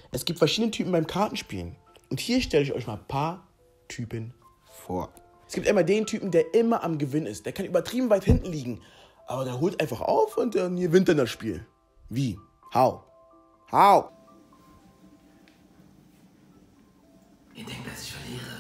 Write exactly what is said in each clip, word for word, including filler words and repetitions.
Es gibt verschiedene Typen beim Kartenspielen. Und hier stelle ich euch mal ein paar Typen vor. Es gibt einmal den Typen, der immer am Gewinn ist. Der kann übertrieben weit hinten liegen. Aber der holt einfach auf und der gewinnt dann das Spiel. Wie? How? How? Ihr denkt, dass ich verliere.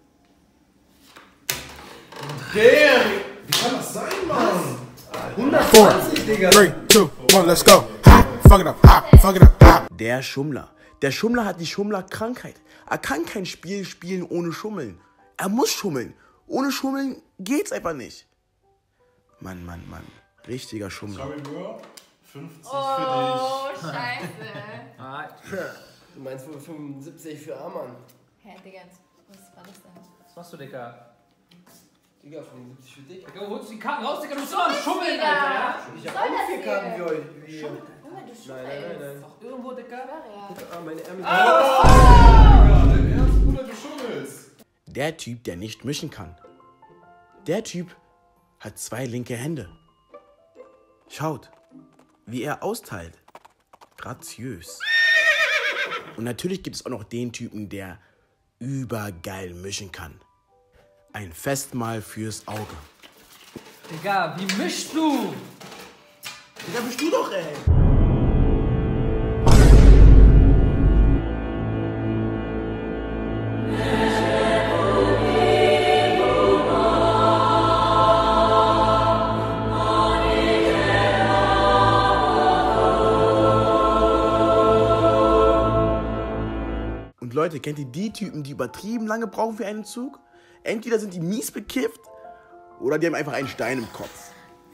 Damn! Wie kann das sein, Mann? hundertzwanzig, Digga. Three, two, one, let's go. Ha, fuck it up, ha, fuck it up, ha. Der Schummler. Der Schummler hat die Schummlerkrankheit. Er kann kein Spiel spielen ohne Schummeln. Er muss schummeln. Ohne Schummeln geht's einfach nicht. Mann, Mann, Mann. Richtiger Schummler. Sorry, Bro. fünfzig Oh, für dich. scheiße. Du meinst wohl fünfundsiebzig für Amann? Hä, Digga, was war das denn? Was machst du, Digga? Digga, fünfundsiebzig für dich. Digga, wo holst du die Karten raus, Digga? Du bist doch am Schummeln, Alter, ja? Ich Soll hab auch das vier hier? Karten wie euch. Wie Junge, du schummelst. Nein, nein, nein, nein. Doch irgendwo, Digga. Ja. Ah, meine Ärmel. Ja, dein Ernst, Bruder, du schummelst. Der Typ, der nicht mischen kann. Der Typ hat zwei linke Hände. Schaut, wie er austeilt. Graziös. Und natürlich gibt es auch noch den Typen, der übergeil mischen kann. Ein Festmahl fürs Auge. Digga, wie mischst du? Digga, bist du doch, ey. Und Leute, kennt ihr die Typen, die übertrieben lange brauchen für einen Zug? Entweder sind die mies bekifft oder die haben einfach einen Stein im Kopf.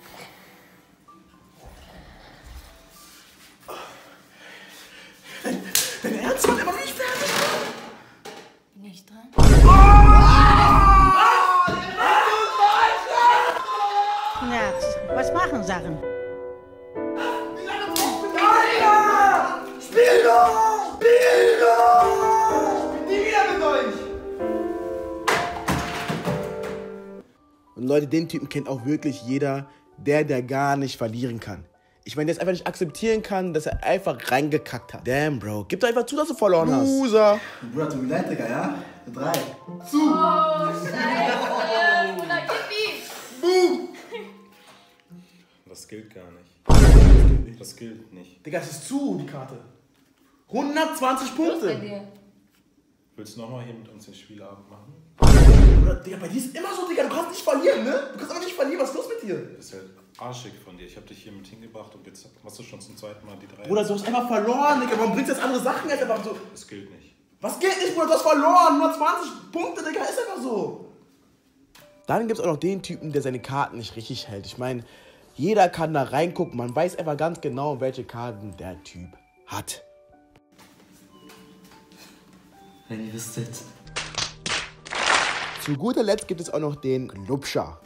Dein, dein Ernst wird immer nicht fertig? Bin ich dran? Nerz, was machen Sachen? Spiel doch! Spiel doch! Nie wieder mit euch! Und Leute, den Typen kennt auch wirklich jeder, der, der gar nicht verlieren kann. Ich meine, der es einfach nicht akzeptieren kann, dass er einfach reingekackt hat. Damn, Bro. Gib doch einfach zu, dass du verloren hast. Loser. Bruder, tut mir leid, Digga, ja? Drei. Oh, scheiße. Bruder, gib ihm. Das gilt gar nicht. Das gilt nicht. Digga, das ist zu, die Karte. hundertzwanzig Was bei Punkte. dir? Willst du nochmal hier mit uns den Spielabend machen? Bruder, Digga, bei dir ist immer so, Digga, du kannst nicht verlieren, ne? Du kannst aber nicht verlieren, was ist los mit dir? Das ist halt arschig von dir. Ich hab dich hier mit hingebracht und jetzt hast du schon zum zweiten Mal die drei. Bruder, du hast einfach verloren, Digga. Warum bringst du jetzt andere Sachen jetzt einfach so? Das gilt nicht. Was geht nicht, Bruder? Du hast verloren. Nur zwanzig Punkte, Digga. Ist einfach so. Dann gibt es auch noch den Typen, der seine Karten nicht richtig hält. Ich meine, jeder kann da reingucken. Man weiß einfach ganz genau, welche Karten der Typ hat. Wenn ihr wüsstet. Zu guter Letzt gibt es auch noch den Glubscher.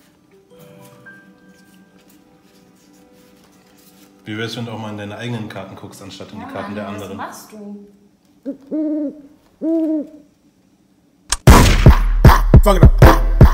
Wie wär's, wenn du auch mal in deine eigenen Karten guckst, anstatt in die Karten der anderen? Was machst du? Fuck it up, ha,